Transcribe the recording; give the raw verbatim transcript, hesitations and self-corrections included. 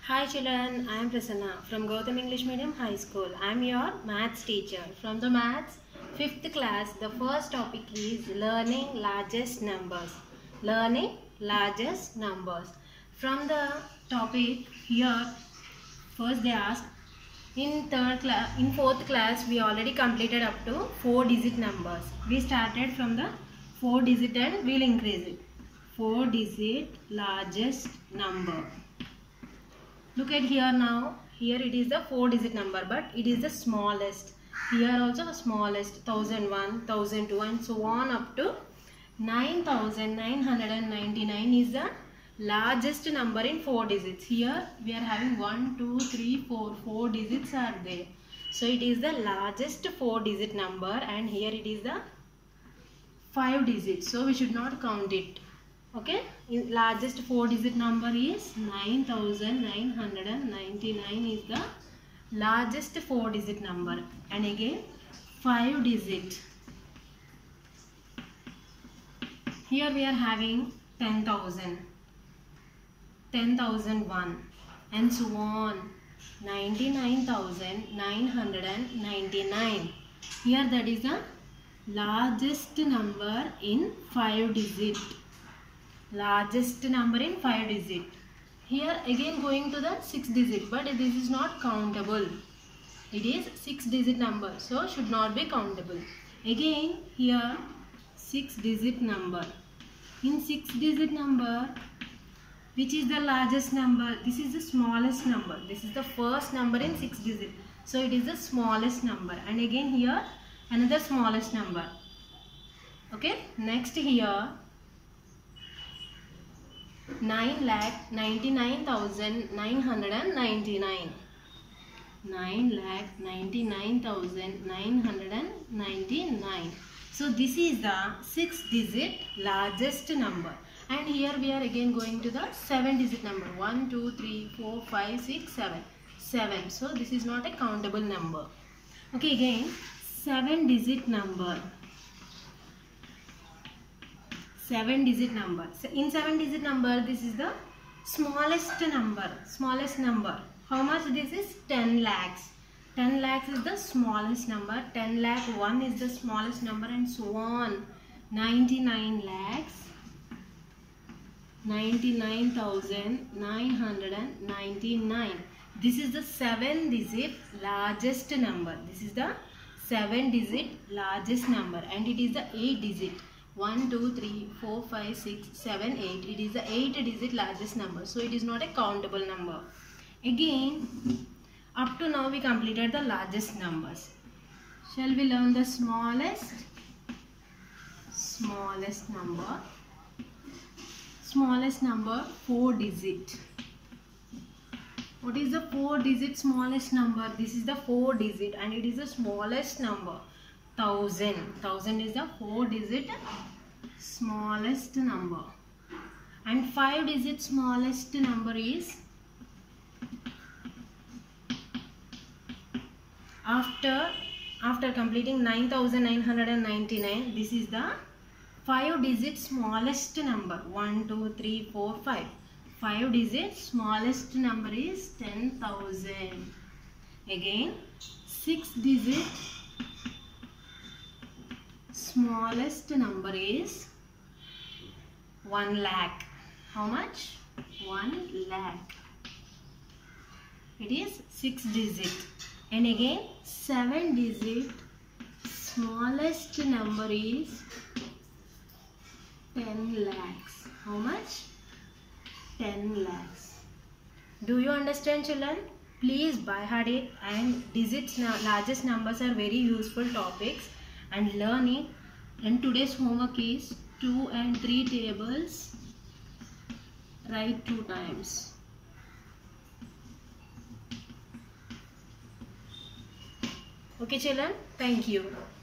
Hi children, I am Prasanna from Gautam English Medium High School. I am your maths teacher. From the maths fifth class, the first topic is learning largest numbers. Learning largest numbers. From the topic here, first they ask, in third class, in fourth class, we already completed up to four digit numbers. We started from the four digit and we will increase it. four digit largest number. Look at here now. Here it is the four digit number, but it is the smallest. Here also the smallest, one thousand one, one thousand two, and so on up to nine thousand nine hundred ninety-nine is the largest number in four digits. Here we are having one, two, three, four. four digits are there. So it is the largest four digit number, and here it is the five digits. So we should not count it. Okay, in largest four digit number is nine thousand nine hundred ninety-nine is the largest four digit number, and again five digit. Here we are having ten thousand, ten thousand one, and so on, ninety-nine thousand nine hundred ninety-nine. Here that is the largest number in five digit. Largest number in five digit. Here again going to the six digit, but this is not countable. It is six digit number, so should not be countable. Again here six digit number. In six digit number, which is the largest number? This is the smallest number. This is the first number in six digit, so it is the smallest number. And again here another smallest number. Okay, next here nine lakh ninety-nine thousand nine hundred ninety-nine. nine lakh ninety-nine thousand nine hundred ninety-nine. So this is the six digit largest number. And here we are again going to the seven digit number. one, two, three, four, five, six, seven. seven. So this is not a countable number. Okay, again seven digit number. seven digit number. In seven digit number, this is the smallest number. Smallest number. How much this is? ten lakhs. ten lakhs is the smallest number. ten lakh one is the smallest number, and so on. ninety-nine lakhs. ninety-nine thousand nine hundred ninety-nine. This is the seven digit largest number. This is the seven digit largest number, and it is the eight digit. one, two, three, four, five, six, seven, eight. It is the eight digit largest number. So it is not a countable number. Again, up to now we completed the largest numbers. Shall we learn the smallest? Smallest number. Smallest number, four digit. What is the four digit smallest number? This is the four digit, and it is the smallest number. Thousand. Thousand is the four digit smallest number, and five digit smallest number is after after completing nine thousand nine hundred ninety-nine. This is the five digit smallest number. one, two, three, four, five. five digit smallest number is ten thousand. Again six digit smallest number is one lakh. How much? one lakh. It is six digit. And again seven digit smallest number is ten lakhs. How much? ten lakhs. Do you understand, children? Please by heart it, and digits largest numbers are very useful topics, and learn it. And today's homework is two and three tables. Write two times. Okay children, thank you.